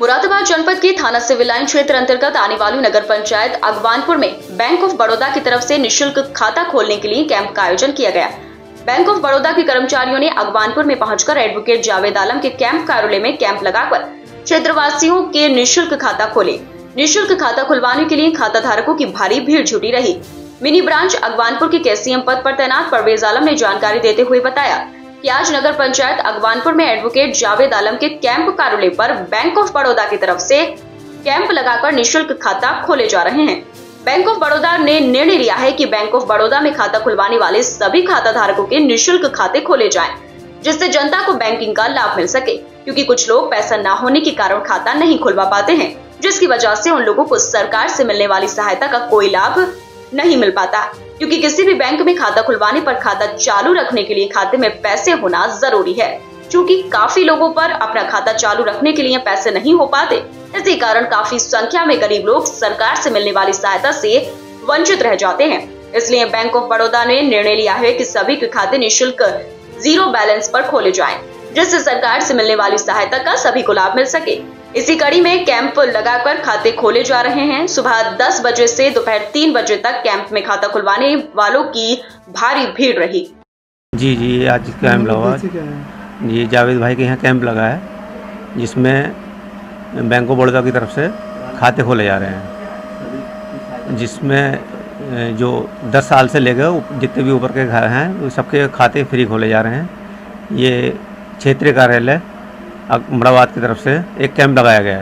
मुरादाबाद जनपद के थाना सिविल लाइन क्षेत्र अंतर्गत आने वाली नगर पंचायत अगवानपुर में बैंक ऑफ बड़ौदा की तरफ से निःशुल्क खाता खोलने के लिए कैंप का आयोजन किया गया। बैंक ऑफ बड़ौदा के कर्मचारियों ने अगवानपुर में पहुंचकर एडवोकेट जावेद आलम के कैंप कार्यालय में कैंप लगाकर क्षेत्रवासियों के निःशुल्क खाता खोले। निःशुल्क खाता खुलवाने के लिए खाता धारकों की भारी भीड़ जुटी रही। मिनी ब्रांच अगवानपुर के केसीएम पद पर तैनात परवेज आलम ने जानकारी देते हुए बताया कि आज नगर पंचायत अगवानपुर में एडवोकेट जावेद आलम के कैंप कार्यालय पर बैंक ऑफ बड़ौदा की तरफ से कैंप लगाकर निःशुल्क खाता खोले जा रहे हैं। बैंक ऑफ बड़ौदा ने निर्णय लिया है कि बैंक ऑफ बड़ौदा में खाता खुलवाने वाले सभी खाता धारकों के निःशुल्क खाते खोले जाएं, जिससे जनता को बैंकिंग का लाभ मिल सके, क्योंकि कुछ लोग पैसा न होने के कारण खाता नहीं खुलवा पाते हैं, जिसकी वजह से उन लोगों को सरकार से मिलने वाली सहायता का कोई लाभ नहीं मिल पाता, क्योंकि किसी भी बैंक में खाता खुलवाने पर खाता चालू रखने के लिए खाते में पैसे होना जरूरी है। चूँकि काफी लोगों पर अपना खाता चालू रखने के लिए पैसे नहीं हो पाते, इसी कारण काफी संख्या में गरीब लोग सरकार से मिलने वाली सहायता से वंचित रह जाते हैं। इसलिए बैंक ऑफ बड़ौदा ने निर्णय लिया है कि सभी के खाते निःशुल्क 0 बैलेंस पर खोले जाएं, जिससे सरकार से मिलने वाली सहायता का सभी को लाभ मिल सके। इसी कड़ी में कैंप लगाकर खाते खोले जा रहे हैं। सुबह 10 बजे से दोपहर 3 बजे तक कैंप में खाता खुलवाने वालों की भारी भीड़ रही। जी आज कैंप लगा जी, जावेद भाई के यहाँ कैंप लगा है, जिसमें बैंक ऑफ बड़ौदा की तरफ से खाते खोले जा रहे हैं, जिसमें जो 10 साल से लेकर जितने भी ऊपर के घर हैं सबके खाते फ्री खोले जा रहे हैं। ये क्षेत्रीय कार्यालय मुरादाबाद की तरफ से एक कैंप लगाया गया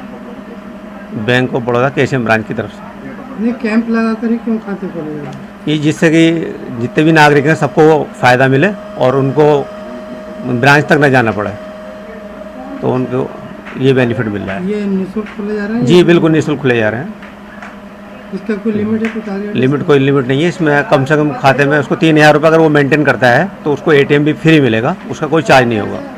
है bank of Baroda KCM branch की तरफ से। ये कैंप लगाकर ही क्यों खाते खोले जा रहे हैं? ये जिससे कि जितने भी नागरिक हैं सबको फ़ायदा मिले और उनको ब्रांच तक न जाना पड़े, तो उनको ये बेनिफिट मिल रहा है। ये निःशुल्क खोले जा रहे हैं? जी बिल्कुल निःशुल्क खुले जा रहे हैं। इसका कोई लिमिट है? कोई लिमिट नहीं है इसमें। कम से कम खाते में उसको 3000 रुपये अगर वो मेंटेन करता है तो उसको ATM भी फ्री मिलेगा, उसका कोई चार्ज नहीं होगा।